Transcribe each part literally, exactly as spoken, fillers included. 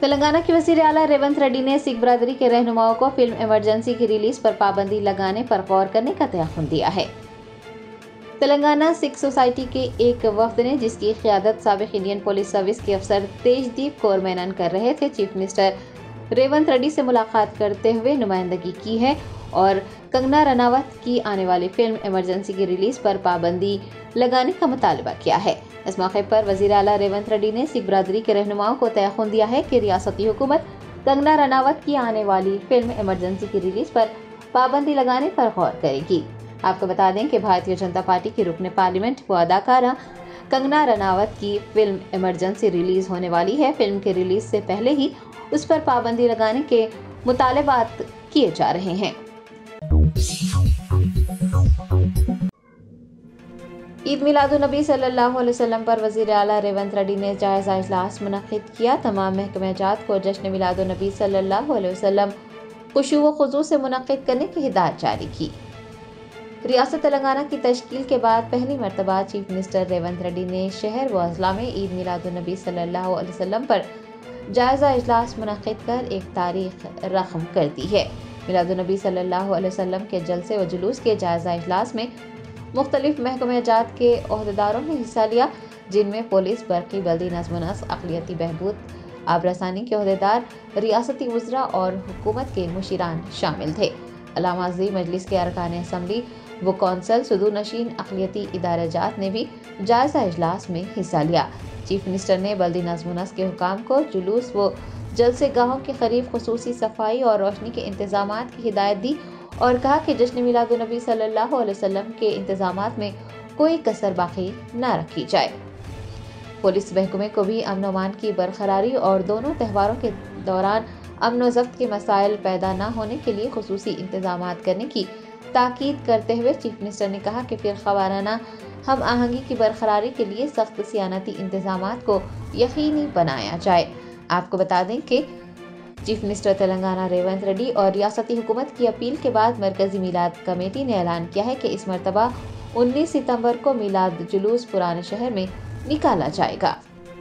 तेलंगाना के वज़ीर आला रेवंत रेड्डी ने सिख बरादरी के रहनुमाओं को फिल्म इमरजेंसी की रिलीज पर पाबंदी लगाने पर गौर करने का तयख्खुन दिया है। तेलंगाना सिख सोसाइटी के एक वफ्द ने, जिसकी क़ियादत साबिक़ इंडियन पुलिस सर्विस के अफसर तेजदीप कौर मेनन कर रहे थे, चीफ मिनिस्टर रेवंत रेड्डी से मुलाकात करते हुए नुमाइंदगी की है और कंगना रनावत की आने वाली फिल्म इमरजेंसी की रिलीज पर पाबंदी लगाने का मुतालबा किया है। इस मौके पर वज़ीर आला रेवंत रेड्डी ने सिख बरादरी के रहनुमाओं को तयख्खुन दिया है कि रियासती हुकूमत कंगना रनावत की आने वाली फिल्म इमरजेंसी की रिलीज पर पाबंदी लगाने पर गौर करेगी। आपको बता दें कि भारतीय जनता पार्टी की रुकन पार्लियामेंट व अदाकारा कंगना रनावत की फिल्म इमरजेंसी रिलीज होने वाली है। फिल्म के रिलीज से पहले ही उस पर पाबंदी लगाने के मुतालबात किए जा रहे हैं। ईद मिलादुन्नबी सल्लल्लाहु अलैहि वसल्लम पर वज़ीर आला रेवंत रेड्डी ने जायज़ा इजलास मुनक़्क़िद किया। तमाम महकमेजात को जश्न मिलादुन्नबी सल्लल्लाहु अलैहि वसल्लम खुशू व खुज़ू से मुनक़्क़िद करने की हिदायत जारी की। रियासत तेलंगाना की तश्कील के बाद पहली मरतबा चीफ मिनिस्टर रेवंत रेड्डी ने शहर व अज़ला में ईद मिलादुन्नबी सल्लल्लाहु अलैहि वसल्लम पर जायज़ा इजलास मुनक़्क़िद कर एक तारीख रक़म कर दी है। मिलादुन्नबी सल्लल्लाहु अलैहि वसल्लम के जलसे व जुलूस के जायज़ा इजलास में मुख्तलिफ महकमेजात के ओहदेदारों ने हिस्सा लिया, जिनमें पुलिस, बरकी, बल्दी नज़्म व नस्क़, अक़लियती बहबूद, आबरसानी के ओहदेदार, रियासती वज़रा और हुकूमत के मुशीरान शामिल थे। अल्लामा अज़ीम मजलिस के अरकान असम्बली व कौंसल, सुदूर नशीन अक़लियती इदाराजात ने भी जायज़ा इजलास में हिस्सा लिया। चीफ मिनिस्टर ने बल्दी नज़्म व नस्क़ के हुकाम को जुलूस व जलसे गाहों के करीब खुसूसी सफाई और रोशनी के इंतजामात की हिदायत दी और कहा कि जश्न मिलादुन्नबी सल्लल्लाहु अलैहि वसल्लम के इंतजामात में कोई कसर बाकी न रखी जाए। पुलिस महकमे को भी अमन अमान की बरकरारी और दोनों त्योहारों के दौरान अमन व ज़ब्त के मसाइल पैदा न होने के लिए खुसूसी इंतजामात करने की ताकीद करते हुए चीफ मिनिस्टर ने कहा कि फ़िरक़ा वाराना हम आहंगी की बरकरारी के लिए सख्त सियानती इंतजामात को यकीनी बनाया जाए। आपको बता दें कि चीफ मिनिस्टर तेलंगाना रेवंत रेड्डी और रियासती हुकूमत की अपील के बाद मरकजी मिलाद कमेटी ने ऐलान किया है कि इस मरतबा उन्नीस सितंबर को मिलाद जुलूस पुराने शहर में निकाला जाएगा।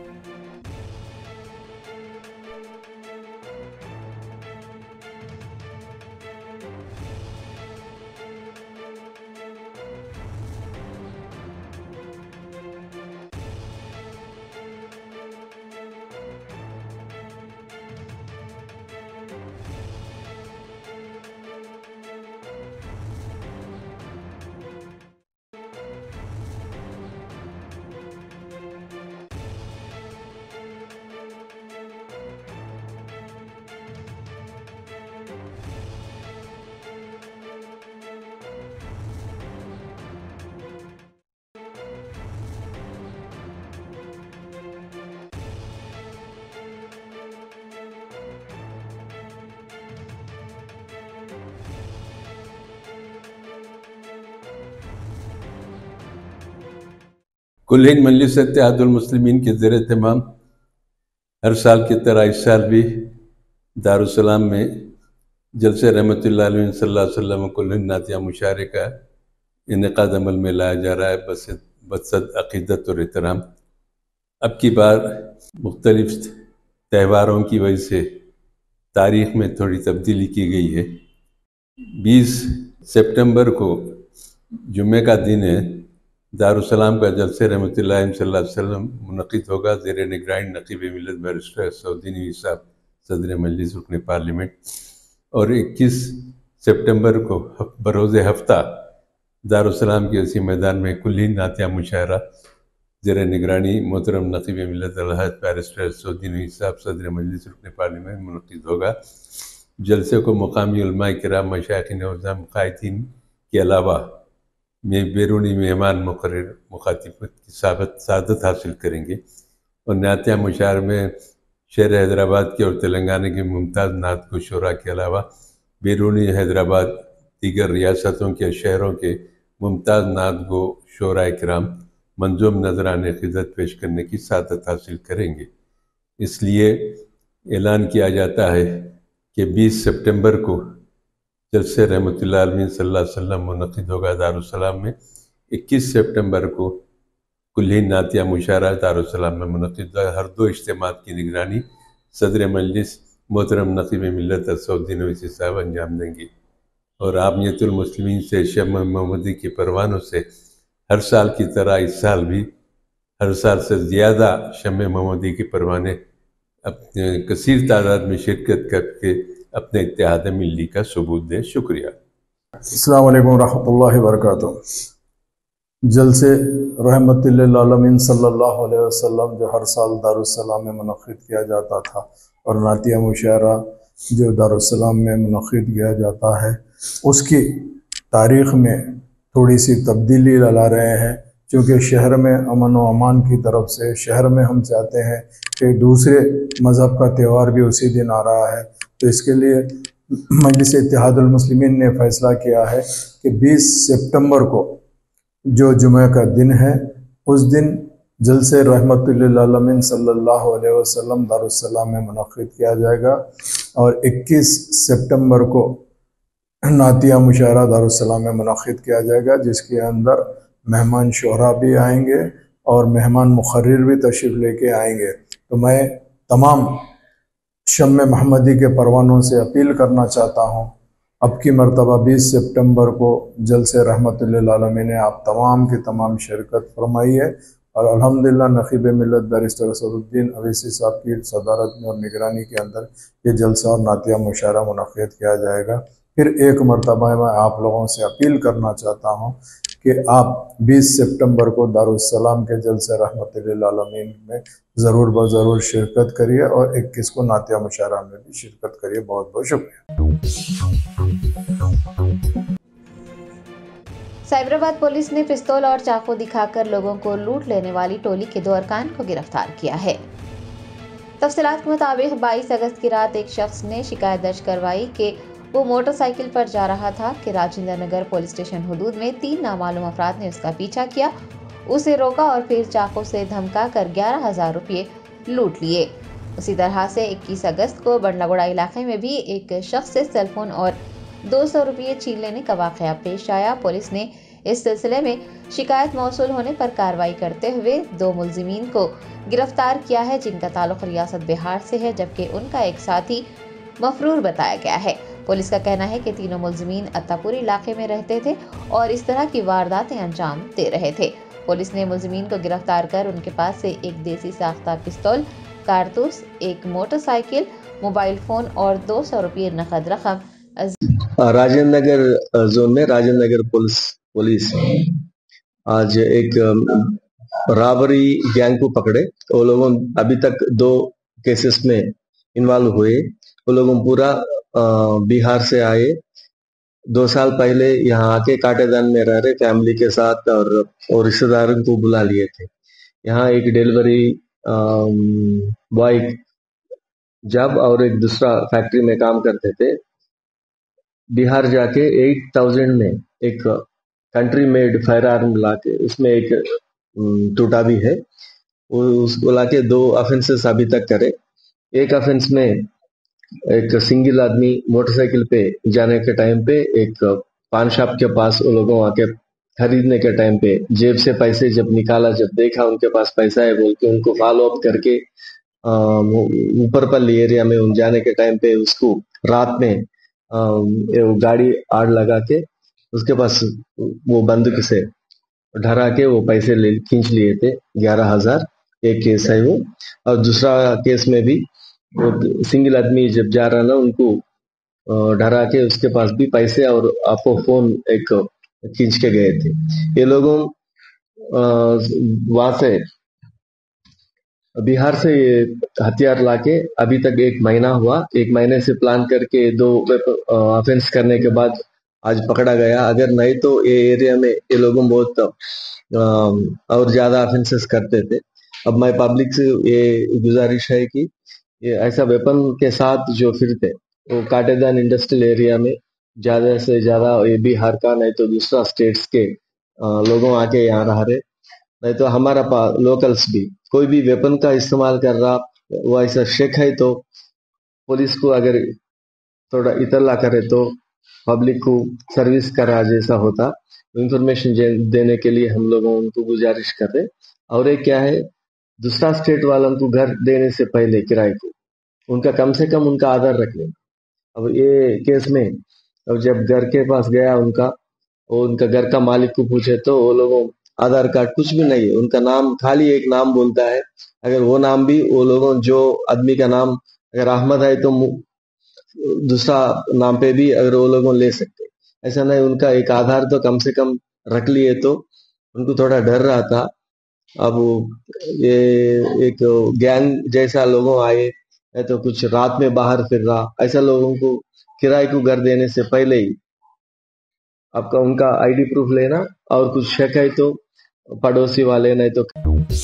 कुल हिंद मजलिस इत्तेहादुल मुस्लिमीन के ज़ेर एहतमाम हर साल की तरह इस साल भी दारुस्सलाम में जलसे रहमतुल्लाह अलैहि सल्लल्लाहु अलैहि वसल्लम कुल हिंद नातिया मुशायरे का इनेकाद अमल में लाया जा रहा है बस बसद अक़ीदत और एहतराम। अब की बार मुख्तलिफ त्योहारों की वजह से तारीख़ में थोड़ी तब्दीली की गई है। बीस सितंबर को जुम्मे का दिन है। दारुस्सलाम का जलसे रहमतुल्लाह अलैहि सल्लल्लाहु अलैहि वसल्लम मुनक़्क़िद होगा ज़ेर निगरानी नक़ीब मिल्लत बैरिस्टर सऊदी साहब सदर मजलिस रुकन पार्लियामेंट, और इक्कीस सितंबर को बरोज़ हफ्ता दारुस्सलाम के उसी मैदान में कुल्ली नातिया मुशायरा ज़ेर निगरानी मोहतरम नक़ीब मिल्लत अलहद बैरिस्टर सऊदी साहब सदर मजलिस रुकन पार्लियामेंट मुनक़्क़िद होगा। जलसे को मुक़ामी उलमाए किराम, मशाइख़ निज़ाम, क़ाइदीन के अलावा में बैरूनी मेहमान मुक़र्रर मुख़ातिब की साबत सादत हासिल करेंगे और नातिया मुशायरे में शहर हैदराबाद के और तेलंगाना के मुमताज़ नात को शुरा के अलावा बैरूनी हैदराबाद दीगर रियासतों के शहरों के मुमताज़ नात को शोरा किराम मंजूम नजराने ख़िदमत पेश करने की सादत हासिल करेंगे। इसलिए ऐलान किया जाता है कि बीस सितंबर को जलसे रहमतुल्लाह अलैहि सल्लल्लाहु अलैहि वसल्लम मुनक़्क़िद होगा दारुस्सलाम में। इक्कीस सितंबर को कुल्ली नातिया मुशायरा दारुस्सलाम में मुनक़्क़िद होगा। हर दो इज्तिमात की निगरानी सदर मजलिस मोहतरम नकीब मिल्लत असदुद्दीन ओवैसी साहब अंजाम देंगी। और आप नियतुल मुस्लिमीन से शब मोहम्मदी के परवानों से हर साल की तरह इस साल भी हर साल से ज़्यादा शब मोहम्मदी के परवाने अपने कसीर तादाद में शिरकत करके अपने इत्तेहाद मिल्ली का सबूत दें। शुक्रिया। अस्सलामु अलैकुम रहमतुल्लाहि व बरकातुहू। जलसे रहमतुल लिल आलमीन सल्लल्लाहु अलैहि वसल्लम जो हर साल दारुस्सलाम में मुनक़्क़िद किया जाता था और नातिया मुशायरा जो दारुस्सलाम में मुनक़्क़िद किया जाता है, उसकी तारीख़ में थोड़ी सी तब्दीली ला रहे हैं, क्योंकि शहर में अमन व अमान की तरफ से शहर में हम चाहते हैं कि दूसरे मज़हब का त्यौहार भी उसी दिन आ रहा है। तो इसके लिए मजलिस इत्तेहादुल मुस्लिमीन ने फ़ैसला किया है कि बीस सितंबर को जो जुमे का दिन है, उस दिन जलसे रहमतुल लिल आलमीन सल्लल्लाहु अलैहि वसल्लम दारुस्सलाम में मुनक़्क़िद किया जाएगा और इक्कीस सितंबर को नातिया मुशायरा दारुस्सलाम में मुनक़्क़िद किया जाएगा, जिसके अंदर मेहमान शोहरा भी आएंगे और मेहमान मुक़र्रिर भी तशरीफ़ लेके आएंगे। तो मैं तमाम शम्मे मोहम्मदी के परवानों से अपील करना चाहता हूँ, अब की मरतबा बीस सितंबर को जलसे रहमतुल लिल आलमीन ने आप तमाम की तमाम शिरकत फरमाई है और अल्हम्दुलिल्लाह नक़ीब मिल्लत बैरिस्टर असदुद्दीन ओवैसी साहब की सदारत में और निगरानी के अंदर ये जलसा और नातिया मुशायरा मुनक़्क़िद किया जाएगा। फिर एक मरतबा मैं आप लोगों से अपील करना चाहता हूँ कि आप बीस सितंबर को दारुस्सलाम के जलसे रहमतुल लिल आलमीन में ज़रूर ब ज़रूर शिरकत करिए और इक्कीस को नातिया मुशायरा में भी शिरकत करिए। बहुत बहुत शुक्रिया। साइबराबाद पुलिस ने पिस्तौल और चाकू दिखाकर लोगों को लूट लेने वाली टोली के दो अरकान को गिरफ्तार किया है। तफसीलात के मुताबिक बाईस अगस्त की रात एक शख्स ने शिकायत दर्ज करवाई कि वो मोटरसाइकिल पर जा रहा था कि राजेंद्र नगर पुलिस स्टेशन हुदूद में तीन नामालूम अफराद ने उसका पीछा किया, उसे रोका और फिर चाकू से धमका कर ग्यारह हजार रुपये लूट लिए। उसी तरह से इक्कीस अगस्त को बंडलागुड़ा इलाके में भी एक शख्स से सेलफोन और दो सौ रुपये छीन लेने का वाक़या पेश आया। पुलिस ने इस सिलसिले में शिकायत मौसूल होने पर कार्रवाई करते हुए दो मुलजिमीन को गिरफ्तार किया है, जिनका ताल्लुक रियासत बिहार से है, जबकि उनका एक साथी मफरूर बताया गया है। पुलिस का कहना है कि तीनों मुलजिमीन अत्तापुर इलाके में रहते थे और इस तरह की वारदातें अंजाम दे रहे थे। पुलिस ने मुलजिमीन को गिरफ्तार कर उनके पास से एक देसी साख्ता पिस्तौल, कारतूस, एक मोटरसाइकिल, मोबाइल फोन और दो सौ रुपये नकद रकम। राजेंद्र नगर जोन में राजेंद्र नगर पुलिस पुलिस आज एक रॉबरी गैंग को पकड़े। वो लोगों अभी तक दो केसेस में इन्वॉल्व हुए। वो लोगों पूरा बिहार से आए, दो साल पहले यहाँ आके काटेदान में रह रहे फैमिली के साथ और, और रिश्तेदारों को बुला लिए थे। यहाँ एक डिलीवरी बॉय जब और एक दूसरा फैक्ट्री में काम करते थे। बिहार जाके आठ हज़ार में एक कंट्री मेड फायर आर्म लाके उसमें एक टूटा भी है, उसको लाके दो ऑफेंसेस अभी तक करे। एक ऑफेंस में एक सिंगल आदमी मोटरसाइकिल पे जाने के टाइम पे एक पान शॉप के पास वो लोगों आके खरीदने के टाइम पे जेब से पैसे जब निकाला, जब देखा उनके पास पैसा है बोल के उनको फॉलो अप करके ऊपर पल्ली एरिया में उन जाने के टाइम पे उसको रात में आ, वो गाड़ी आड़ लगा के उसके पास वो बंदूक से ढरा के वो पैसे ले खींच लिए थे ग्यारह हजार। एक केस है वो। और दूसरा केस में भी वो सिंगल आदमी जब जा रहा ना उनको ढरा के उसके पास भी पैसे और आपको फोन एक खींच के गए थे। ये लोगों वहां से बिहार से ये हथियार लाके अभी तक एक महीना हुआ। एक महीने से प्लान करके दो ऑफेंस करने के बाद आज पकड़ा गया। अगर नहीं तो ये एरिया में ये लोगों बहुत और ज्यादा ऑफेंसेस करते थे। अब मैं पब्लिक से ये गुजारिश है कि ये ऐसा वेपन के साथ जो फिरते वो काटेदान इंडस्ट्रियल एरिया में ज्यादा से ज्यादा ये बिहार का नहीं तो दूसरा स्टेट्स के लोगों आके यहाँ रह रहे, नहीं तो हमारा लोकल्स भी कोई भी वेपन का इस्तेमाल कर रहा वो ऐसा शेक है तो पुलिस को अगर थोड़ा इतला करे तो पब्लिक को सर्विस करा जैसा होता। इंफॉर्मेशन देने के लिए हम लोगों उनको गुजारिश कर रहे। और एक क्या है, दूसरा स्टेट वालों को घर देने से पहले किराए को उनका कम से कम उनका आधार रख लेना। अब ये केस में अब जब घर के पास गया उनका, वो उनका घर का मालिक को पूछे तो वो लोगों आधार कार्ड कुछ भी नहीं है, उनका नाम खाली एक नाम बोलता है। अगर वो नाम भी वो लोगों जो आदमी का नाम अगर अहमद है तो दूसरा नाम पे भी अगर वो लोगों ले सकते, ऐसा नहीं। उनका एक आधार तो कम से कम रख लिए, तो उनको थोड़ा डर रहा था। अब ये एक गैंग जैसा लोगों आए तो कुछ रात में बाहर फिर रहा, ऐसा लोगों को किराए को घर देने से पहले ही आपका उनका आईडी प्रूफ लेना, और कुछ शक है तो पड़ोसी वाले नहीं तो।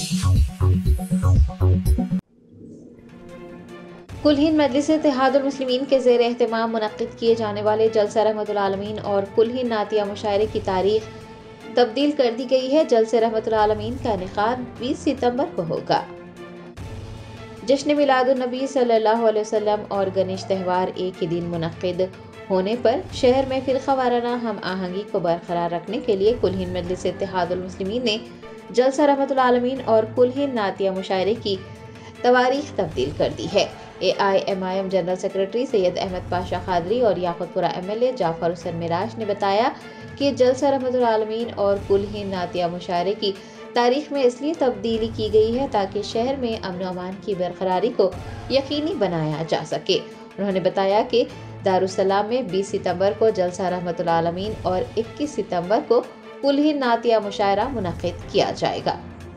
कुल हिंद मजलिस इत्तेहादुल मुस्लिमीन के ज़ेर एहतमाम मुनक्किद किए जाने वाले जलसा रहमतुल आलमीन और कुल हिंद नातिया मुशायरे की तारीख तब्दील कर दी गई है। जलसे रहमतुल आलमीन का इनेकाद बीस सितंबर को होगा। जश्न मिलादुन नबी सल्लल्लाहु अलैहि वसल्लम और गणेश त्यौहार एक ही दिन मुनक्किद होने पर शहर में फिरका वाराना हम आहंगी को बरकरार रखने के लिए कुल हिंद मजलिस इत्तेहादुल मुस्लिमीन ने जलसा रहमतुल आलमीन और कुल हिंद नातिया मुशायरे की तवारीख तब्दील कर दी है। A I M I M general secretary Syed Ahmed Pasha Quadri और Yakutpura M L A Jafar Hussain Meraj ने बताया कि जलसा रहमतुल आलमीन और कुल हिंद नातिया मुशायरे की तारीख में इसलिए तब्दीली की गई है ताकि शहर में अमन अमान की बरकरारी को यकीनी बनाया जा सके। उन्होंने बताया कि दारुस्सलाम में बीस सितंबर को जलसा रहमतुल आलमीन और इक्कीस सितंबर को कुल हिंद नातिया मुशायरा मुनक्किद किया जाएगा।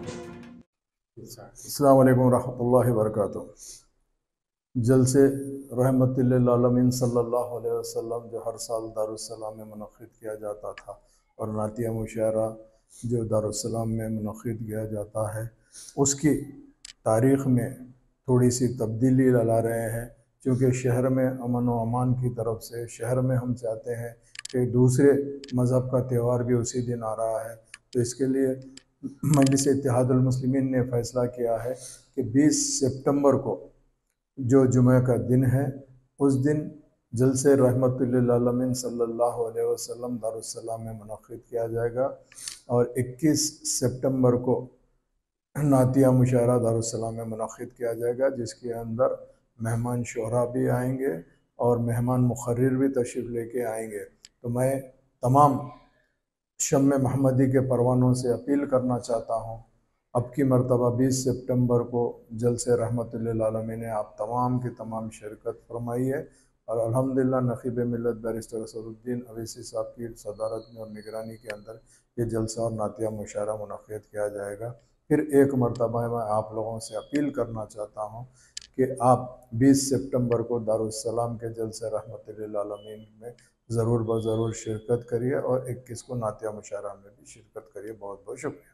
अस्सलाम वालेकुम रहमतुल्लाहि व बरकातुहू। जलसे रहमतुल लिल आलमीन सल्लल्लाहु अलैहि वसल्लम जो हर साल दारुस्सलाम में मुनक्किद किया जाता था, और नातिया मुशायरा जो दारुस्सलाम में मुनक्किद किया जाता है, उसकी तारीख़ में थोड़ी सी तब्दीली ला रहे हैं, क्योंकि शहर में अमन व अमान की तरफ से शहर में हम चाहते हैं कि दूसरे मज़हब का त्यौहार भी उसी दिन आ रहा है। तो इसके लिए मजलिस इत्तेहादुल मुस्लिमीन ने फ़ैसला किया है कि बीस सितंबर को जो जुमे का दिन है, उस दिन जलसे रहमतुल लिल आलमीन सल्लल्लाहु अलैहि वसल्लम दारुस्सलाम में मुनक्किद किया जाएगा, और इक्कीस सितंबर को नातिया मुशायरा दारुस्सलाम में मुनक्किद किया जाएगा, जिसके अंदर मेहमान शोहरा भी आएंगे और मेहमान मुखर्रिर भी तशरीफ़ लेके आएंगे। तो मैं तमाम शम्मे महमदी के परवानों से अपील करना चाहता हूँ, अब की मरतबा बीस सितंबर को जलसे रहमतुल लिल आलमीन ने आप तमाम की तमाम शिरकत फरमाई है, और अल्हम्दुलिल्लाह नक़ीब मिल्लत बैरिस्टर असदुद्दीन अवैसी साहब की सदारत में और निगरानी के अंदर ये जलसा और नातिया मुशायरा मुनक्किद किया जाएगा। फिर एक मरतबा मैं आप लोगों से अपील करना चाहता हूँ कि आप बीस सितंबर को दारुस्सलाम के जलसे रहमतुल लिल आलमीन में ज़रूर ब ज़रूर शिरकत करिए, और इक्कीस को नातिया मुशायरा में भी शिरकत करिए। बहुत बहुत शुक्रिया।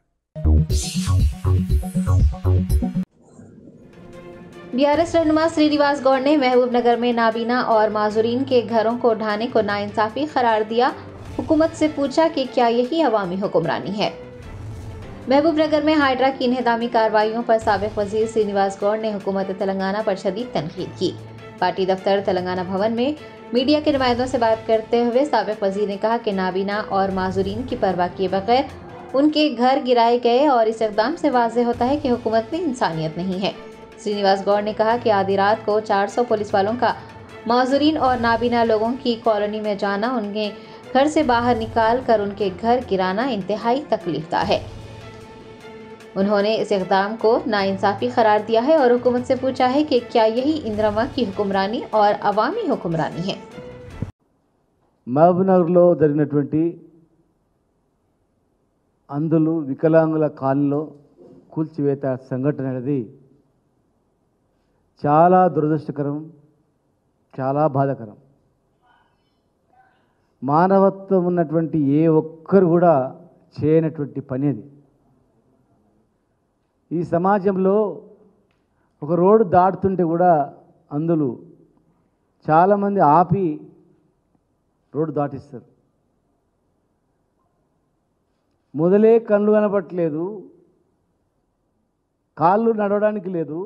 बीआरएस रहनुमा श्रीनिवास गौड़ ने महबूब नगर में नाबीना और माजूरीन के घरों को ढाने को नाइंसाफी करार दिया। हुकूमत से पूछा कि क्या यही अवामी हुक्मरानी है। महबूब नगर में हाइड्रा की इन्हदामी कार्रवाइयों पर साबिक वजीर श्रीनिवास गौड़ ने हुकूमत तेलंगाना पर शदीद तनकीद की। पार्टी दफ्तर तेलंगाना भवन में मीडिया के नुमाइंदों से बात करते हुए साबिक वजीर ने कहा कि नाबीना और माजूरीन की परवाह किए बगैर उनके घर गिराए गए, और इस इक़दाम से वाज़ेह होता है कि हुकूमत में इंसानियत नहीं है। श्रीनिवास गौड़ ने कहा कि आधी रात को चार सौ पुलिस वालों का माजूरीन और नाबीना लोगों की कॉलोनी में जाना, उनके घर से बाहर निकाल कर उनके घर गिराना इंतहाई तकलीफदा है। उन्होंने इस इक़दाम को नाइंसाफ़ी करार दिया है और हुकूमत से पूछा है कि क्या यही इंदिरम्मा की हुक्मरानी और अवामी हुक्मरानी है। మహబూబ్నగర్లో జరిగినటువంటి అందులు వికలాంగుల కాలనీలో కూల్చివేత సంఘటన అనేది చాలా దురదృష్టకరం, చాలా బాధాకరం. మానవత్వం ఉన్నటువంటి ఏ ఒక్కరు కూడా చేయనటువంటి పని అది. ఈ సమాజంలో ఒక రోడ్డు దాటుతుంటే కూడా అందులు చాలామంది ఆపి రోడ్డు దాటిస్తారు. మొదలే కళ్ళు కనపట్లేదు, కాళ్ళు నడవడానికి లేదు,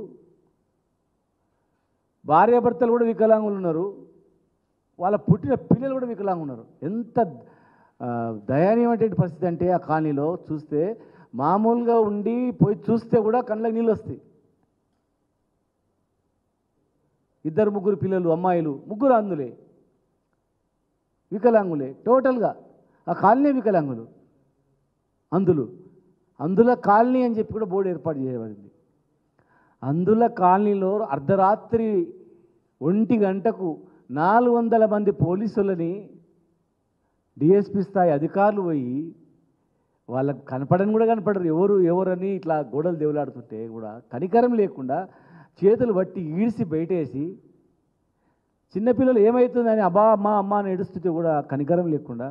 భార్యాభర్తలు కూడా వికలాంగులు ఉన్నారు, వాళ్ళ పుట్టిన పిల్లలు కూడా వికలాంగులు ఉన్నారు. ఎంత దయనీయమైనటువంటి పరిస్థితి అంటే ఆ కాలనీలో చూస్తే మామూలుగా ఉండి పోయి చూస్తే కూడా కళ్ళకి నీళ్ళు వస్తాయి. ఇద్దరు ముగ్గురు పిల్లలు అమ్మాయిలు ముగ్గురు అందులే వికలాంగులే టోటల్గా ఆ కాలనీ వికలాంగులు అందులు అందుల కాలనీ అని చెప్పి కూడా బోర్డు ఏర్పాటు చేయబడింది. అందుల కాలనీలో అర్ధరాత్రి ఒంటి గంటకు నాలుగు వందల మంది పోలీసులని డిఎస్పీ స్థాయి అధికారులు పోయి వాళ్ళకు కనపడని కూడా కనపడరు ఎవరు ఎవరని ఇట్లా గోడలు దేవులాడుతుంటే కూడా కనికరం లేకుండా చేతులు బట్టి ఈడ్చి బయటేసి చిన్నపిల్లలు ఏమవుతుందని అబ్బా అమ్మ అమ్మ అని ఏడుస్తుంటే కూడా కనికరం లేకుండా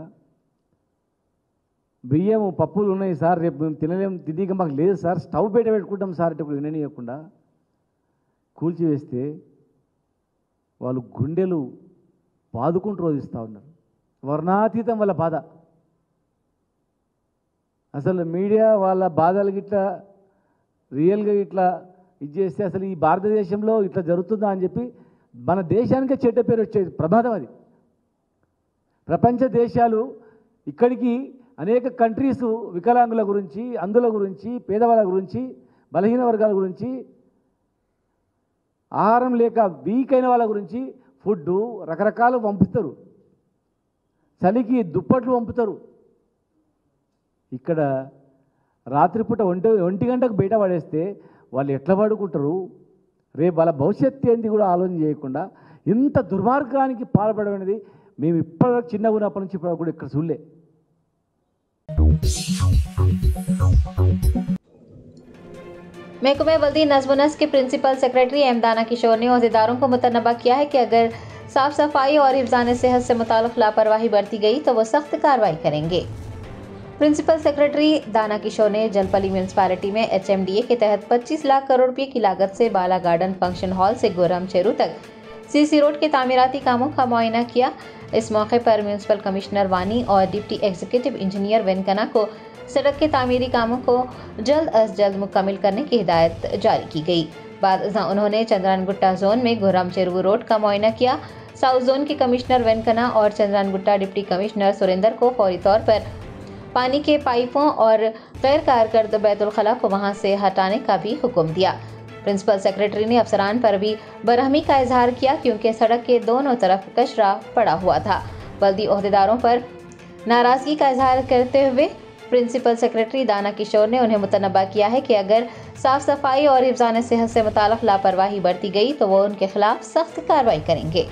బియ్యము పప్పులు ఉన్నాయి సార్ రేపు మేము తినలేము తినక మాకు లేదు సార్ స్టవ్ బయట పెట్టుకుంటాం సార్ అంటే విననీయకుండా కూల్చివేస్తే వాళ్ళు గుండెలు బాదుకుంటూ రోధిస్తూ ఉన్నారు. వర్ణాతీతం వాళ్ళ బాధ. అసలు మీడియా వాళ్ళ బాధలు గిట్లా రియల్గా ఇట్లా ఇది చేస్తే అసలు ఈ భారతదేశంలో ఇట్లా జరుగుతుందా అని చెప్పి మన దేశానికే చెడ్డ పేరు వచ్చేది ప్రమాదం అది. ప్రపంచ దేశాలు ఇక్కడికి అనేక కంట్రీసు వికలాంగుల గురించి అందుల గురించి పేదవాళ్ళ గురించి బలహీన వర్గాల గురించి ఆహారం లేక వీక్ అయిన వాళ్ళ గురించి ఫుడ్డు రకరకాలు పంపిస్తారు, చలికి దుప్పట్లు పంపుతారు. ఇక్కడ రాత్రిపూట ఒంటి ఒంటి గంటకు బయట పడేస్తే వాళ్ళు ఎట్లా పడుకుంటారు, రేపు వాళ్ళ భవిష్యత్తు ఏంది కూడా ఆలోచన చేయకుండా ఇంత దుర్మార్గానికి పాల్పడడం అనేది మేము ఇప్పటివరకు చిన్నగా ఉన్నప్పటి నుంచి ఇప్పుడు కూడా ఇక్కడ చూడలే. महकमे बल्दी नज़्म नस्क के प्रिंसिपल सेक्रेटरी एम दाना किशोर ने अहदेदारों को मुतनबा किया है कि अगर साफ सफाई और हिफ्ज़ान सेहत से मुताल्लिक़ लापरवाही बरती गई तो वो सख्त कार्रवाई करेंगे। प्रिंसिपल सेक्रेटरी दाना किशोर ने जलपली म्यूनसिपालिटी में एच एम डी ए के तहत पच्चीस लाख करोड़ रुपये की लागत से बाला गार्डन फंक्शन हॉल से गोरम चेरू तक सी सी रोड के तामीराती कामों का मुआयना किया। इस मौके पर म्यूनसिपल कमिश्नर वानी और डिप्टी एग्जीक्यूटिव इंजीनियर वेंकना को सड़क के तामीरी कामों को जल्द अज जल्द मुकम्मल करने की हिदायत जारी की गई। बाद उन्होंने चंद्रानगुट्टा जोन में गोरम चेरू रोड का मुआयना किया। साउथ जोन के कमिश्नर वेंकना और चंद्रानगुट्टा डिप्टी कमिश्नर सुरेंद्र को फौरी तौर पर पानी के पाइपों और गैर कारकर्द बैतुल खला को वहां से हटाने का भी हुक्म दिया। प्रिंसिपल सेक्रेटरी ने अफसरान पर भी बरहमी का इजहार किया क्योंकि सड़क के दोनों तरफ कचरा पड़ा हुआ था। बल्दी ओहदेदारों पर नाराजगी का इजहार करते हुए प्रिंसिपल सेक्रेटरी दाना किशोर ने उन्हें मुतनबा किया है कि अगर साफ सफाई और हिफ्ज़ान सेहत से मुताल्लिक़ लापरवाही बरती गई तो वो उनके खिलाफ सख्त कार्रवाई करेंगे।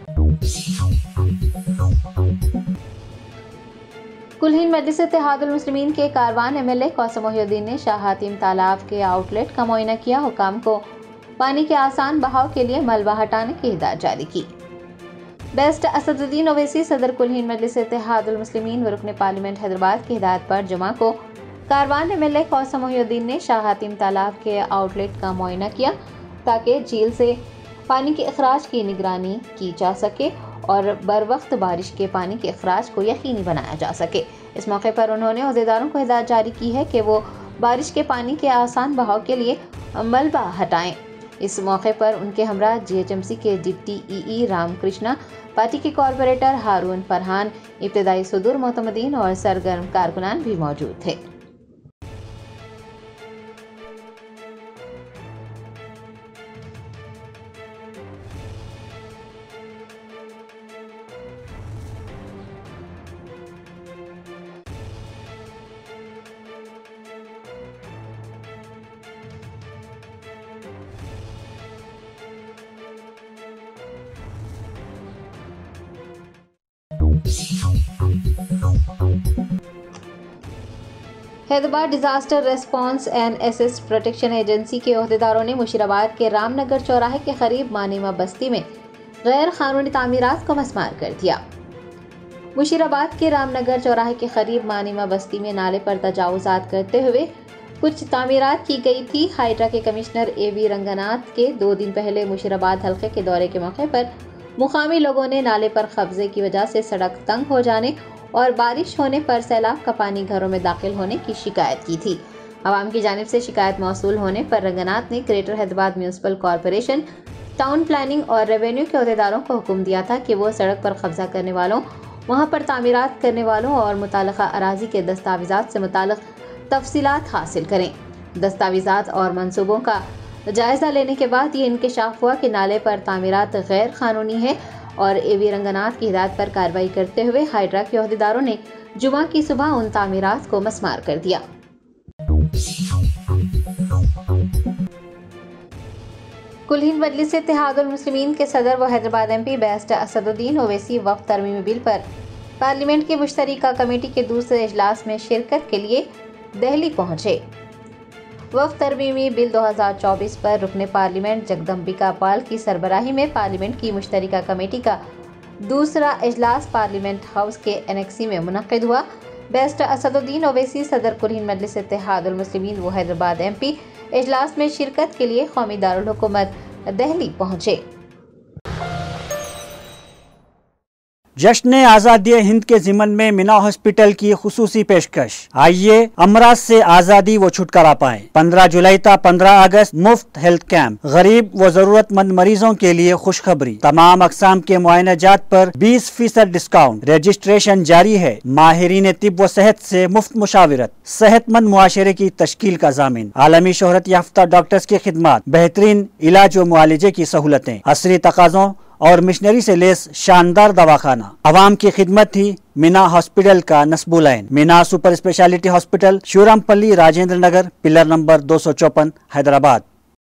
कुल हिंद मजलिस इत्तेहादुल मुस्लिमीन के Karwan M L A Kausar Mohiuddin ने शाह हातिम तालाब के आउटलेट का मुआयना किया। हुकाम को पानी के आसान बहाव के लिए मलबा हटाने की हिदायत जारी की। बेस्ट असदुद्दीन ओवैसी सदर कुल हिंद मजलिस इत्तेहादुल मुस्लिमीन व रुकन पार्लियामेंट हैदराबाद की हिदायत पर जुमा को Karwan M L A Kausar Mohiuddin ने शाह हातिम तालाब के आउटलेट का मुआयना किया ताकि झील से पानी के अखराज की निगरानी की जा सके और बर वक्त बारिश के पानी के अखराज को यकीनी बनाया जा सके। इस मौके पर उन्होंने अहदेदारों को हिदायत जारी की है कि वो बारिश के पानी के आसान बहाव के लिए मलबा हटाएं। इस मौके पर उनके हमरा जी एच एम सी के deputy E E Ramakrishna, party के कॉरपोरेटर हारून फरहान, इब्तदाई सुदूर मोतमदीन और सरगर्म कारकुनान भी मौजूद थे। हैदराबाद डिजास्टर रेस्पॉन्स एंड एसेस प्रोटेक्शन एजेंसी के अहदेदारों ने मुशीराबाद के रामनगर चौराहे के करीब मानीमा बस्ती में गैर कानूनी तामीरात को मस्मार कर दिया। मुशीराबाद के रामनगर चौराहे के करीब मानीमा बस्ती में नाले पर तजावुजात करते हुए कुछ तामीरात की गई थी। हाइड्रा के कमिश्नर ए वी रंगनाथ के दो दिन पहले मुशीराबाद हल्के के दौरे के मौके पर मुकामी लोगों ने नाले पर कब्जे की वजह से सड़क तंग हो जाने और बारिश होने पर सैलाब का पानी घरों में दाखिल होने की शिकायत की थी। आवाम की जानिब से शिकायत मौसूल होने पर रंगनाथ ने greater Hyderabad municipal corporation, town planning और रेवेन्यू के अहदेदारों को हुक्म दिया था कि वो सड़क पर कब्जा करने वालों, वहां पर तामीरात करने वालों और मुताल्लिका अराजी के दस्तावेजात से मुताल्लिक तफसीलात हासिल करें। दस्तावेजात और मंसूबों का जायजा लेने के बाद ये इंकशाफ हुआ कि नाले पर तामीरात गैर कानूनी है और एवी रंगनाथ की हिदायत पर कार्रवाई करते हुए हाइड्रा के अहदेदारों ने जुमा की सुबह उन तामीरात को मस्मार कर दिया। कुल हिंद मजलिस इत्तेहादुल मुस्लिमीन के सदर व हैदराबाद एमपी बैरिस्टर असदुद्दीन ओवैसी वक्फ तरमीमी बिल पर पार्लियामेंट की मुश्तरका कमेटी के दूसरे इजलास में शिरकत के लिए दिल्ली पहुंचे। वक्फ तरमीमी बिल दो हज़ार चौबीस पर रुकने पार्लियामेंट जगदम्बिका पाल की सरबराही में पार्लियामेंट की मुश्तरका कमेटी का दूसरा इजलास पार्लियामेंट हाउस के एनेक्सी में मुनक्किद हुआ। बैरिस्टर असदुद्दीन ओवैसी सदर कुल हिंद मजलिस इत्तेहादुल मुस्लिमीन व हैदराबाद एमपी इजलास में शिरकत के लिए कौमी दारुल हुकूमत दिल्ली पहुंचे। जश्न आज़ादी हिंद के ज़िमन में मीना हॉस्पिटल की खुसूसी पेशकश। आइए अमराज से आज़ादी व छुटकारा पाएं। पंद्रह जुलाई तक पंद्रह अगस्त मुफ्त हेल्थ कैंप। गरीब व जरूरतमंद मरीजों के लिए खुशखबरी। तमाम अकसाम के मुआयनाजात पर बीस फीसद डिस्काउंट। रजिस्ट्रेशन जारी है। माहिरीन तिब व सेहत से मुफ्त मुशावरत। सेहतमंद मुआशरे की तश्कील का जामिन। आलमी शोहरत याफ्ता डॉक्टर्स की खिदमत। बेहतरीन इलाज व मुआलजे की सहूलतें। असरी तकाज़ों और मिशनरी से लेस शानदार दवाखाना। आवाम की खिदमत थी मीना हॉस्पिटल का नस्बुलैन। Meena super speciality hospital, Shivarampally, Rajendra Nagar, pillar number दो सौ चौपन, हैदराबाद।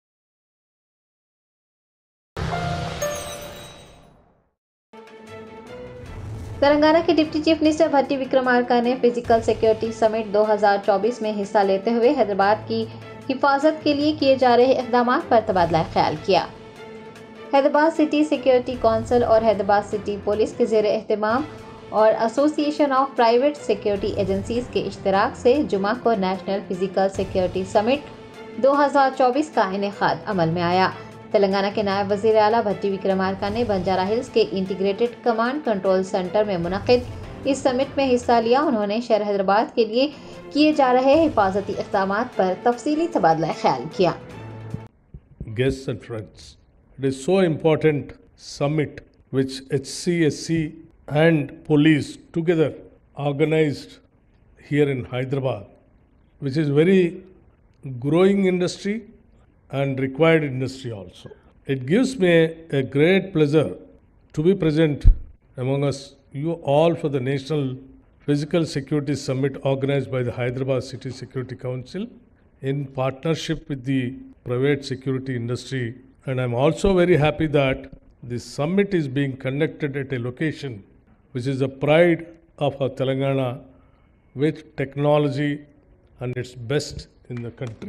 तेलंगाना के deputy chief minister Bhatti Vikramarka ने फिजिकल सिक्योरिटी समिट दो हज़ार चौबीस में हिस्सा लेते हुए हैदराबाद की हिफाजत के लिए किए जा रहे इक़दाम पर तबादला ख्याल किया। हैदराबाद सिटी सिक्योरिटी काउंसिल और हैदराबाद सिटी पुलिस के ज़ेर एहतमाम और association of private security agencies के इश्तराक से जुमा को नेशनल फिजिकल सिक्योरिटी समिट दो हज़ार चौबीस का इनेकाद अमल में आया। तेलंगाना के नायब वज़ीर आला भट्टी विक्रमार्का ने बंजारा हिल्स के इंटीग्रेटेड कमांड कंट्रोल सेंटर में मुनक़िद इस समिट में हिस्सा लिया। उन्होंने शहर हैदराबाद के लिए किए जा रहे हिफाजती इक़दाम पर तफसीली तबादला ख्याल किया। Guests and friends, it is so important summit which H C S C and police together organized here in Hyderabad, which is very growing industry and required industry also. It gives me a, a great pleasure to be present among us, you all, for the National Physical Security Summit organized by the Hyderabad City Security Council in partnership with the private security industry. And I'm also very happy that this summit is being conducted at a location which is the pride of our Telangana with technology and its best in the country.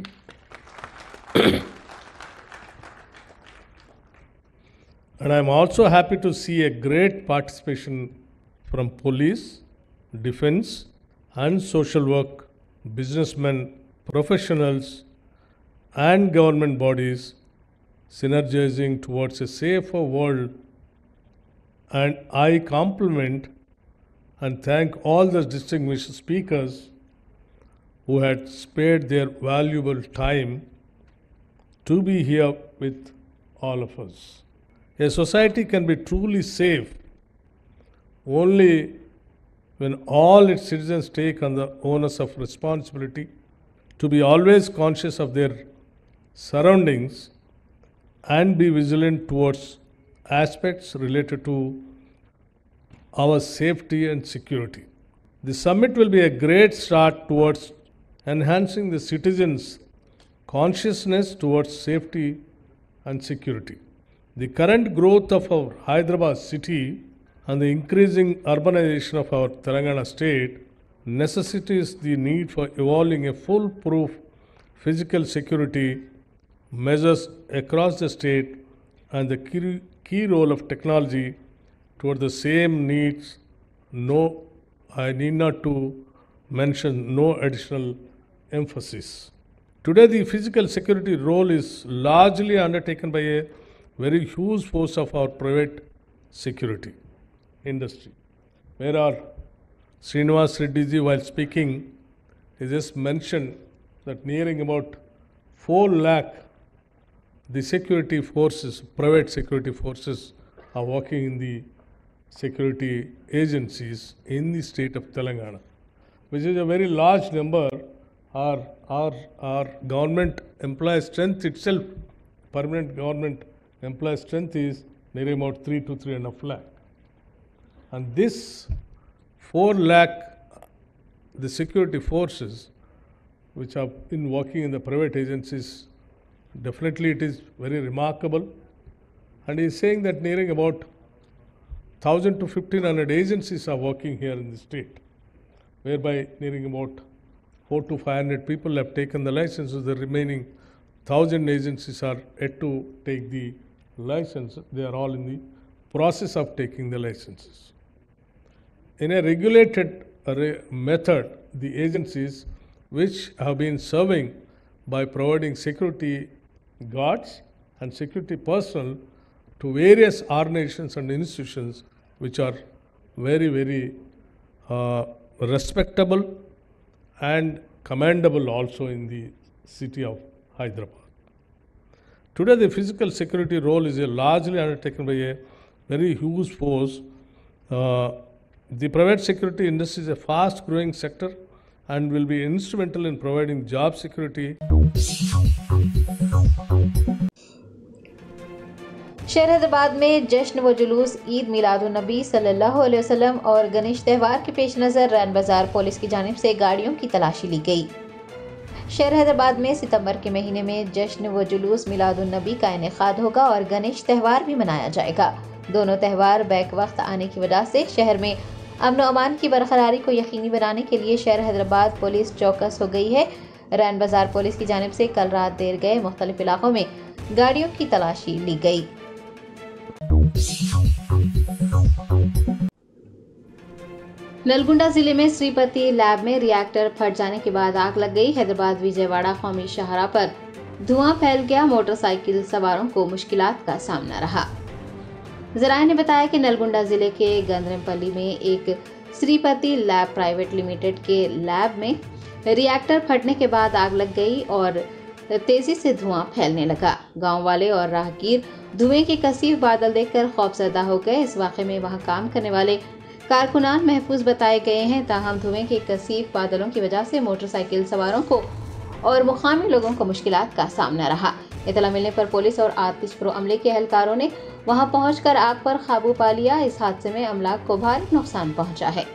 And I'm also happy to see a great participation from police, defense, and social work, businessmen, professionals, and government bodies synergizing towards a safer world. And I compliment and thank all the distinguished speakers who had spared their valuable time to be here with all of us. A society can be truly safe only when all its citizens take on the onus of responsibility to be always conscious of their surroundings and be vigilant towards aspects related to our safety and security. The summit will be a great start towards enhancing the citizens' consciousness towards safety and security. The current growth of our Hyderabad city and the increasing urbanization of our Telangana state necessitates the need for evolving a foolproof physical security measures across the state and the key, key role of technology toward the same needs. No, I need not to mention no additional emphasis. Today, the physical security role is largely undertaken by a very huge force of our private security industry. Where our Srinivas Reddy ji, while speaking, he just mentioned that nearing about four lakh the security forces, private security forces, are working in the security agencies in the state of Telangana, which is a very large number. Our, our, our government employee strength itself permanent government employee strength is nearly about three to three and a half lakh. And this four lakh, the security forces which have been working in the private agencies, definitely it is very remarkable. And he is saying that nearing about one thousand to fifteen hundred agencies are working here in the state, whereby nearing about four to five hundred people have taken the licenses. The remaining one thousand agencies are yet to take the license. They are all in the process of taking the licenses. In a regulated method, the agencies which have been serving by providing security guards and security personnel to various organizations and institutions which are very, very uh, respectable and commendable also in the city of Hyderabad. Today, the physical security role is a largely undertaken by a very huge force. Uh, the private security industry is a fast-growing sector and will be instrumental in providing job security. शहर हैदराबाद में जश्न व जुलूस ईद मिलादुन्नबी सल्लल्लाहु अलैहि वसल्लम और गणेश त्यौहार के पेश नज़र रैन बाजार पुलिस की जानिब से गाड़ियों की तलाशी ली गई। शहर हैदराबाद में सितंबर के महीने में जश्न व जुलूस मिलादुन्नबी का इनेकाद होगा और गणेश त्यौहार भी मनाया जाएगा। दोनों त्यौहार बैक वक्त आने की वजह से शहर में अमन व अमान की बरकरारी को यकीनी बनाने के लिए शहर हैदराबाद पुलिस चौकस हो गई है। रैन बाजार पुलिस की जानिब से कल रात देर गए मुख्तलिफ इलाकों में गाड़ियों की तलाशी ली गई। नलगुंडा जिले में श्रीपति लैब में रिएक्टर फट जाने के बाद आग लग गई। हैदराबाद विजयवाड़ा कौमी शाहराह पर धुआं फैल गया। मोटरसाइकिल सवारों को मुश्किलात का सामना रहा। जराये ने बताया कि नलगुंडा जिले के गंदरमपल्ली में एक श्रीपति लैब प्राइवेट लिमिटेड के लैब में रिएक्टर फटने के बाद आग लग गई और तेजी से धुआं फैलने लगा। गांव वाले और राहगीर धुएं के कसीफ बादल देखकर खौफजदा हो गए। इस वाक़े में वहां काम करने वाले कारकुनान महफूज बताए गए हैं। ताहम धुएं के कसीफ बादलों की वजह से मोटरसाइकिल सवारों को और मुकामी लोगों को मुश्किलात का सामना रहा। इतला मिलने पर पुलिस और आतिशप्रो अमले के एहलकारों ने वहां पहुंचकर आग पर काबू पा लिया। इस हादसे में अमलाक को भारी नुकसान पहुंचा है।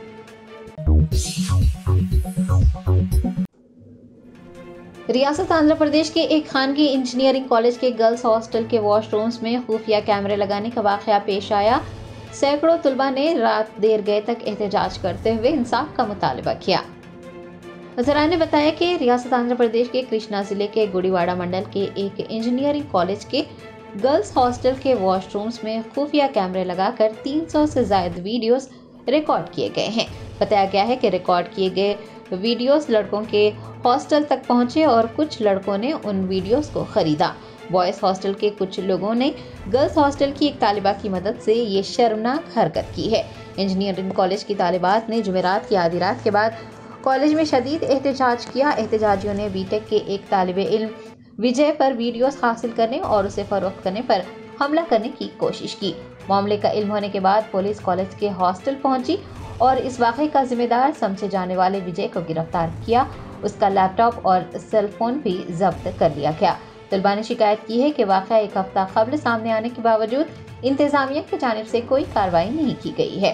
रियासत आंध्र प्रदेश के एक खानगी इंजीनियरिंग कॉलेज के गर्ल्स हॉस्टल के वॉशरूम्स में खुफिया कैमरे लगाने का वाकया पेश आया। सैकड़ों तुलबा ने रात देर गए तक एहतजाज करते हुए इंसाफ का मुतालबा किया। जराये ने बताया कि रियासत आंध्र प्रदेश के कृष्णा जिले के गुड़ीवाड़ा मंडल के एक इंजीनियरिंग कॉलेज के गर्ल्स हॉस्टल के वॉशरूम्स में खुफिया कैमरे लगाकर तीन सौ से ज्यादा वीडियोस रिकॉर्ड किए गए हैं। बताया गया है कि रिकॉर्ड किए गए वीडियोस लड़कों के हॉस्टल तक पहुंचे और कुछ लड़कों ने उन वीडियोस को खरीदा। बॉयज हॉस्टल के कुछ लोगों ने गर्ल्स हॉस्टल की एक तालिबा की मदद से ये शर्मनाक हरकत की है। इंजीनियरिंग कॉलेज की तालिबात ने जुमेरात की आधी रात के बाद कॉलेज में शदीद एहतजाज किया। एहतजाजियों ने बीटेक के एक तालिबे इल्म विजय पर वीडियोस हासिल करने और उसे फरोख्त करने पर हमला करने की कोशिश की। मामले का इल्म होने के बाद पुलिस कॉलेज के हॉस्टल पहुंची और इस वाक़े का जिम्मेदार समझे जाने वाले विजय को गिरफ्तार किया। उसका लैपटॉप और सेल फोन भी जब्त कर लिया गया। तलबा ने शिकायत की है कि वाक़या एक हफ्ता कबल सामने आने के बावजूद इंतजामिया की जानिब से कोई कार्रवाई नहीं की गई है।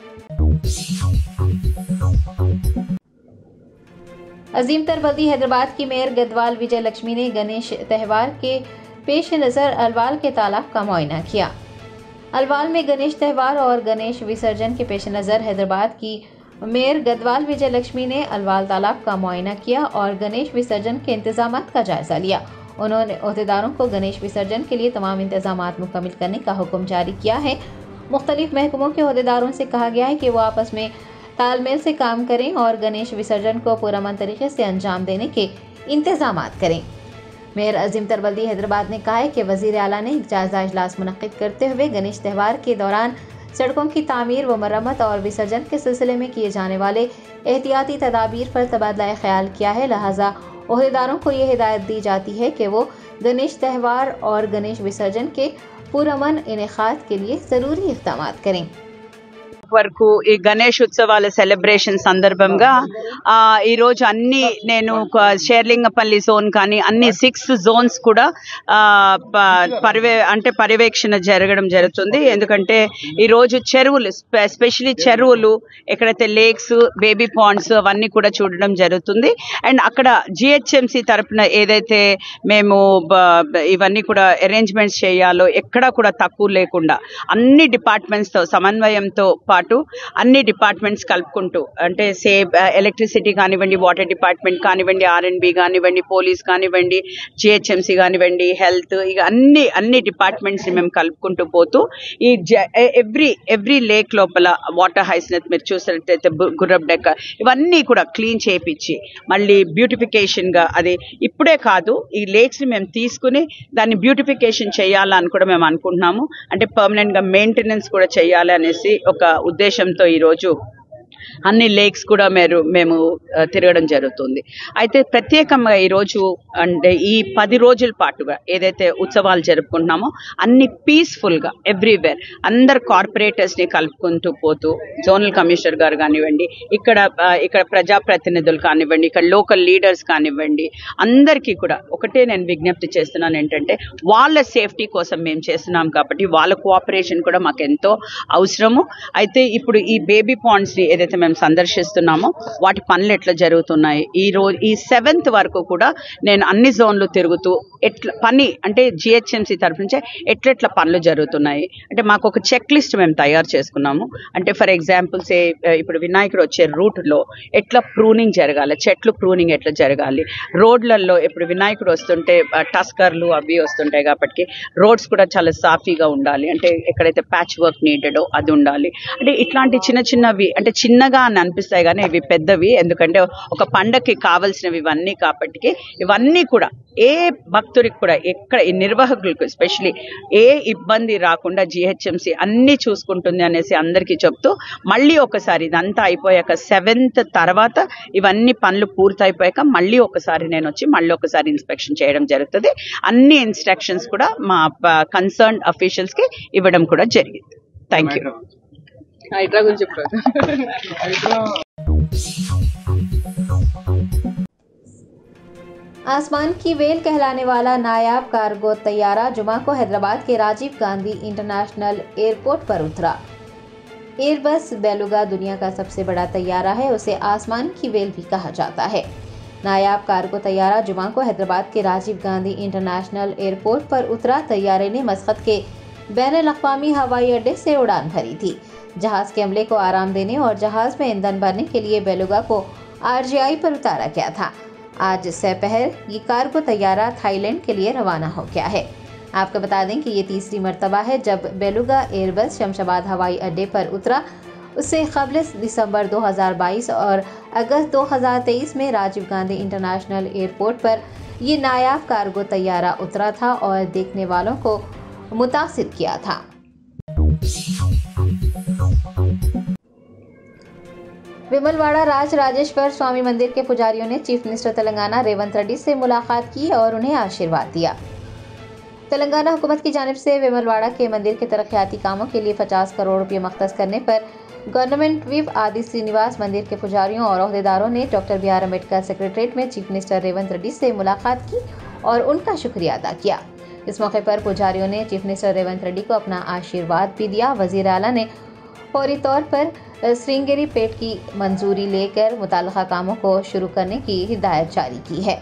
अजीम तर बल्दी हैदराबाद की मेयर गदवाल विजय लक्ष्मी ने गणेश त्यौहार के पेश नज़र अलवाल के तालाब का मुआयना किया। अलवाल में गणेश त्यौहार और गणेश विसर्जन के पेश नज़र हैदराबाद की मेयर गदवाल विजय लक्ष्मी ने अलवाल तालाब का मुआयना किया और गणेश विसर्जन के इंतजामात का जायजा लिया। उन्होंने अहदेदारों को गणेश विसर्जन के लिए तमाम इंतजामात मुकम्मल करने का हुक्म जारी किया है। मुख्तलिफ महकमों के अहदेदारों से कहा गया है कि वो आपस में तालमेल से काम करें और गणेश विसर्जन को पुरअमन तरीके से अंजाम देने के इंतजामात करें। मेयर अजीम तरबल्दी हैदराबाद ने कहा है कि वज़ीर आला ने एक जायजा इजलास मुनक्किद करते हुए गणेश त्यौहार के दौरान सड़कों की तामीर व मरम्मत और विसर्जन के सिलसिले में किए जाने वाले एहतियाती तदाबीर पर तबादला ख्याल किया है। लिहाजा अहदेदारों को ये हिदायत दी जाती है कि वो गणेश त्यौहार और गणेश विसर्जन के पुरअमन इनेकाद के लिए ज़रूरी इक़दाम करें। వరకు ఈ గణేష్ ఉత్సవాల సెలబ్రేషన్ సందర్భంగా ఈ రోజు అన్ని నేను షేర్లింగపల్లి జోన్ కానీ అన్ని సిక్స్ జోన్స్ కూడా పర్యవే అంటే పర్యవేక్షణ జరగడం జరుగుతుంది. ఎందుకంటే ఈ రోజు చెరువులు ఎస్పెషలీ చెరువులు ఎక్కడైతే లేక్స్ బేబీ పాండ్స్ అవన్నీ కూడా చూడడం జరుగుతుంది. అండ్ అక్కడ జిహెచ్ఎంసి తరఫున ఏదైతే మేము ఇవన్నీ కూడా అరేంజ్మెంట్స్ చేయాలో ఎక్కడా కూడా తక్కువ లేకుండా అన్ని డిపార్ట్మెంట్స్తో సమన్వయంతో పాటు అన్ని డిపార్ట్మెంట్స్ కలుపుకుంటూ అంటే సే ఎలక్ట్రిసిటీ కానివ్వండి, వాటర్ డిపార్ట్మెంట్ కానివ్వండి, ఆర్ఎండ్బి కానివ్వండి, పోలీస్ కానివ్వండి, జిహెచ్ఎంసి కానివ్వండి, హెల్త్, ఇక అన్ని అన్ని డిపార్ట్మెంట్స్ని మేము కలుపుకుంటూ పోతూ ఈ ఎవ్రీ ఎవ్రీ లేక్ లోపల వాటర్ హైస్నెత్ మీరు చూసినట్టయితే గుర్రబ్ డెక్క ఇవన్నీ కూడా క్లీన్ చేయించి మళ్ళీ బ్యూటిఫికేషన్గా అది ఇప్పుడే కాదు ఈ లేక్స్ని మేము తీసుకుని దాన్ని బ్యూటిఫికేషన్ చేయాలని కూడా మేము అనుకుంటున్నాము. అంటే పర్మనెంట్గా మెయింటెనెన్స్ కూడా చేయాలి అనేసి ఒక ఉద్దేశంతో ఈరోజు అన్ని లేక్స్ కూడా మీరు మేము తిరగడం జరుగుతుంది. అయితే ప్రత్యేకంగా ఈరోజు అంటే ఈ పది రోజుల పాటుగా ఏదైతే ఉత్సవాలు జరుపుకుంటున్నామో అన్ని పీస్ఫుల్గా ఎవ్రీవేర్ అందరు కార్పొరేటర్స్ని కలుపుకుంటూ పోతూ జోనల్ కమిషనర్ గారు కానివ్వండి, ఇక్కడ ఇక్కడ ప్రజాప్రతినిధులు కానివ్వండి, ఇక్కడ లోకల్ లీడర్స్ కానివ్వండి, అందరికీ కూడా ఒకటే నేను విజ్ఞప్తి చేస్తున్నాను ఏంటంటే వాళ్ళ సేఫ్టీ కోసం మేము చేస్తున్నాం కాబట్టి వాళ్ళ కోఆపరేషన్ కూడా మాకు ఎంతో అవసరము. అయితే ఇప్పుడు ఈ బేబీ పాండ్స్ని ఏదైతే మేము సందర్శిస్తున్నామో వాటి పనులు ఎట్లా జరుగుతున్నాయి ఈ రోజు ఈ సెవెంత్ వరకు కూడా నేను అన్ని జోన్లు తిరుగుతూ ఎట్లా పని అంటే జిహెచ్ఎంసీ తరఫు నుంచే ఎట్లెట్లా పనులు జరుగుతున్నాయి అంటే మాకు ఒక చెక్ లిస్ట్ మేము తయారు చేసుకున్నాము. అంటే ఫర్ ఎగ్జాంపుల్ సే ఇప్పుడు వినాయకుడు వచ్చే రూట్లో ఎట్లా ప్రూనింగ్ జరగాలి, చెట్లు ప్రూనింగ్ ఎట్లా జరగాలి, రోడ్లలో ఇప్పుడు వినాయకుడు వస్తుంటే టస్కర్లు అవి వస్తుంటాయి కాబట్టి రోడ్స్ కూడా చాలా సాఫీగా ఉండాలి. అంటే ఎక్కడైతే ప్యాచ్ వర్క్ నీడెడో అది ఉండాలి. అంటే ఇట్లాంటి చిన్న చిన్నవి అంటే చిన్నగా అని అనిపిస్తాయి కానీ ఇవి పెద్దవి, ఎందుకంటే ఒక పండగకి కావాల్సినవి ఇవన్నీ కాబట్టి ఇవన్నీ కూడా ఏ భక్తుడికి కూడా ఎక్కడ ఈ నిర్వాహకులకు ఎస్పెషలీ ఏ ఇబ్బంది రాకుండా జిహెచ్ఎంసీ అన్నీ చూసుకుంటుంది అనేసి అందరికీ చెప్తూ మళ్ళీ ఒకసారి ఇదంతా అయిపోయాక సెవెంత్ తర్వాత ఇవన్నీ పనులు పూర్తయిపోయాక మళ్ళీ ఒకసారి నేను వచ్చి మళ్ళీ ఒకసారి ఇన్స్పెక్షన్ చేయడం జరుగుతుంది. అన్ని ఇన్స్ట్రక్షన్స్ కూడా మా కన్సర్న్ అఫీషియల్స్కి ఇవ్వడం కూడా జరిగింది. Thank you. హైడ్రా గురించి చెప్పారు. आसमान की वेल कहलाने वाला नायाब कार्गो तैयारा जुमा को हैदराबाद के राजीव गांधी इंटरनेशनल एयरपोर्ट पर उतरा। एयरबस बेलुगा दुनिया का सबसे बड़ा तैयारा है, उसे आसमान की वेल भी कहा जाता है। नायाब कार्गो तैयारा जुमा को हैदराबाद के राजीव गांधी इंटरनेशनल एयरपोर्ट पर उतरा। तैयारे ने मस्कत के बैनुल-अक़वामी हवाई अड्डे से उड़ान भरी थी। जहाज के अमले को आराम देने और जहाज में ईंधन भरने के लिए बेलुगा को आरजीआई पर उतारा गया था। आज दोपहर ये कार्गो तैयारा थाईलैंड के लिए रवाना हो गया है। आपको बता दें कि ये तीसरी मर्तबा है जब बेलुगा एयरबस शमशाबाद हवाई अड्डे पर उतरा। उससे कबल दिसंबर दो हज़ार बाईस और अगस्त दो हज़ार तेईस में राजीव गांधी इंटरनेशनल एयरपोर्ट पर ये नायाब कार्गो तैयारा उतरा था और देखने वालों को मुतासिर किया था। विमलवाड़ा राज राजेश्वर स्वामी मंदिर के पुजारियों ने चीफ मिनिस्टर तेलंगाना रेवंत रेड्डी से मुलाकात की और उन्हें आशीर्वाद दिया। तेलंगाना हुकूमत की जानिब से विमलवाड़ा के मंदिर के तरक्याती कामों के लिए पचास करोड़ रुपये मख्तस करने पर गवर्नमेंट विप आदि श्रीनिवास मंदिर के पुजारियों और अहदेदारों ने doctor B R Ambedkar secretariat में चीफ मिनिस्टर रेवंत रेड्डी से मुलाकात की और उनका शुक्रिया अदा किया। इस मौके पर पुजारियों ने चीफ मिनिस्टर रेवंत रेड्डी को अपना आशीर्वाद भी दिया। वजीर आला ने फौरी तौर पर श्रृंगेरी पेट की मंजूरी लेकर मुताल्लिका कामों को शुरू करने की हिदायत जारी की है।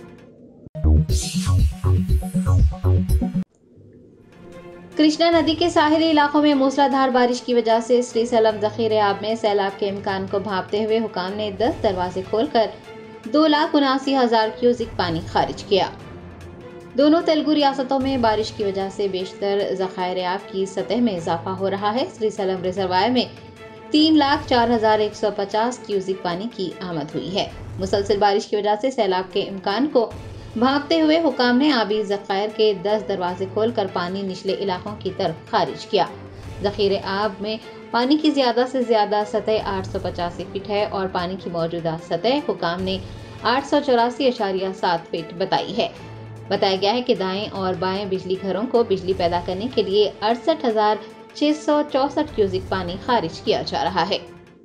कृष्णा नदी के साहिली इलाकों में मूसलाधार बारिश की वजह से श्रीशैलम जखीरे आब में सैलाब के इम्कान को भांपते हुए हुकाम ने दस दरवाजे खोलकर दो लाख उनासी हजार क्यूसिक पानी खारिज किया। दोनों तेलुगु रियासतों में बारिश की वजह से बेशतर ज़खायर आब की सतह में इजाफा हो रहा है। श्रीशैलम रिजर्वायर में तीन लाख चार हजार एक सौ पचास क्यूसिक पानी की आमद हुई है। मुसलसल बारिश की वजह से सैलाब के इम्कान को भांपते हुए हुकाम ने आबी ज़खायर के दस दरवाजे खोलकर पानी निचले इलाकों की तरफ खारिज किया। ज़खीरे आब में पानी की ज़्यादा से ज़्यादा सतह आठ सौ पचासी फीट है और पानी की मौजूदा सतह हुकाम ने आठ सौ चौरासी अशारिया सात फीट बताई है। बताया गया है कि दाएं और बाएं बिजली घरों को बिजली पैदा करने के लिए अड़सठ हजार छह सौ चौसठ क्यूसिक पानी खारिज किया जा रहा है।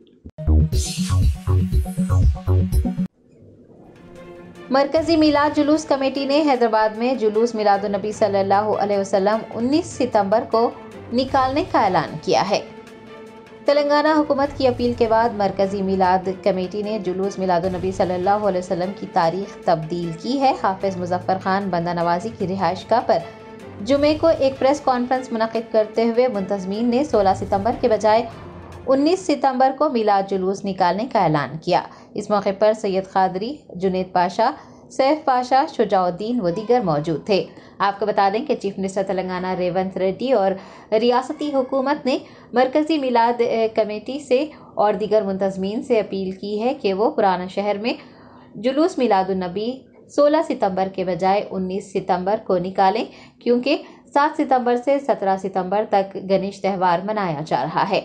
मरकजी मिलाद जुलूस कमेटी ने हैदराबाद में जुलूस मिलादुन्नबी सल्लल्लाहु अलैहि वसल्लम उन्नीस सितंबर को निकालने का ऐलान किया है। तेलंगाना हुकूमत की अपील के बाद मरकजी मिलाद कमेटी ने जुलूस मिलादुन्नबी सल्लल्लाहु अलैहि वसल्लम की तारीख तब्दील की है। हाफिज मुजफ्फर खान बंदा नवाजी की रिहाइशगाह पर जुमे को एक प्रेस कॉन्फ्रेंस मुनक़िद करते हुए मुंतज़मीन ने सोलह सितंबर के बजाय उन्नीस सितंबर को मिलाद जुलूस निकालने का ऐलान किया। इस मौके पर सैयद कादरी, जुनेद पाशा, सैफ पाशा, शुजाउद्दीन व दीगर मौजूद थे। आपको बता दें कि चीफ मिनिस्टर तेलंगाना रेवंत रेड्डी और रियासती हुकूमत ने मरकजी मिलाद कमेटी से और दीगर मुंतज़मीन से अपील की है कि वो पुराना शहर में जुलूस मिलादुन्नबी सोलह सितंबर के बजाय उन्नीस सितंबर को निकालें, क्योंकि सात सितंबर से सत्रह सितंबर तक गणेश त्यौहार मनाया जा रहा है।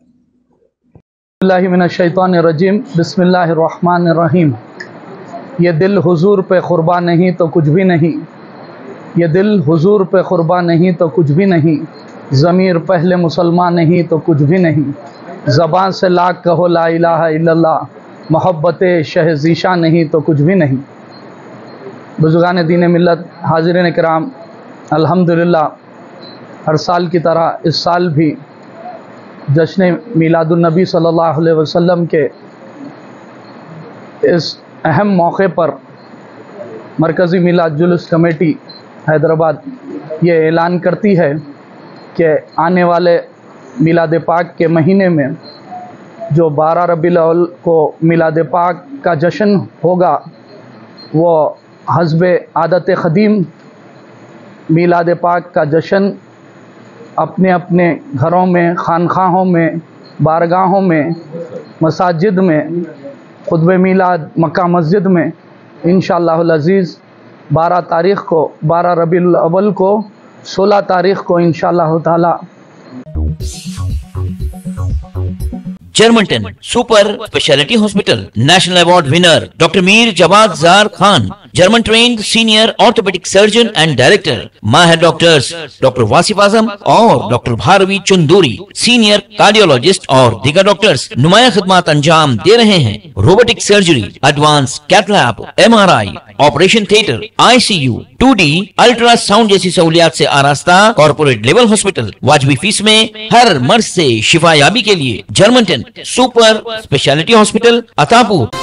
बिस्मिल्लाहिर्रहमानिर्रहीम, बिस्मिल्लाहिर्रहमानिर्रहीम। ये दिल हुजूर पे कुर्बा नहीं तो कुछ भी नहीं, ये दिल हुजूर पे कुर्बा नहीं तो कुछ भी नहीं, ज़मीर पहले मुसलमान नहीं तो कुछ भी नहीं, ज़बान से लाख कहो ला इलाहा इल्लल्लाह, मोहब्बत शहज़ीशा नहीं तो कुछ भी नहीं। बुज़ुर्गान दीन मिल्लत, हाज़िरीन किराम, अल्हम्दुलिल्लाह हर साल की तरह इस साल भी जश्न मिलादुन्नबी सल्लल्लाहु अलैहि वसल्लम के इस अहम मौके पर मरकज़ी मिलाद जुलूस कमेटी हैदराबाद ये ऐलान करती है कि आने वाले मिलाद पाक के महीने में जो बारह रबीउल अव्वल को मिलाद पाक का जश्न होगा, वो हस्बे आदत ख़दीम मिलाद पाक का जश्न अपने अपने घरों में, खानखाहों में, बारगाहों में, मसाजिद में, खुतबे मिलाद मक्का मस्जिद में इंशाअल्लाहुल अज़ीज़ बारह तारीख़ को, बारह रबीउल अव्वल को, सोलह तारीख़ को इंशाअल्लाह ताला Germanten super speciality hospital, national award winner doctor Mir Jawad Zar Khan, German trained senior orthopaedic surgeon and director, माहिर डॉक्टर्स डॉक्टर वासिफ आजम और doctor Bharavi Chanduri, senior cardiologist और दीगर डॉक्टर्स नुमाया खिदमत अंजाम दे रहे हैं। Robotic surgery, advance cath lab, M R I, operation theatre, I C U, two D, ultrasound जैसी सहूलियात से आरास्ता कॉर्पोरेट लेवल हॉस्पिटल, वाजबी फीस में हर मर्ज से शिफायाबी के लिए Germanten super speciality hospital, Attapur.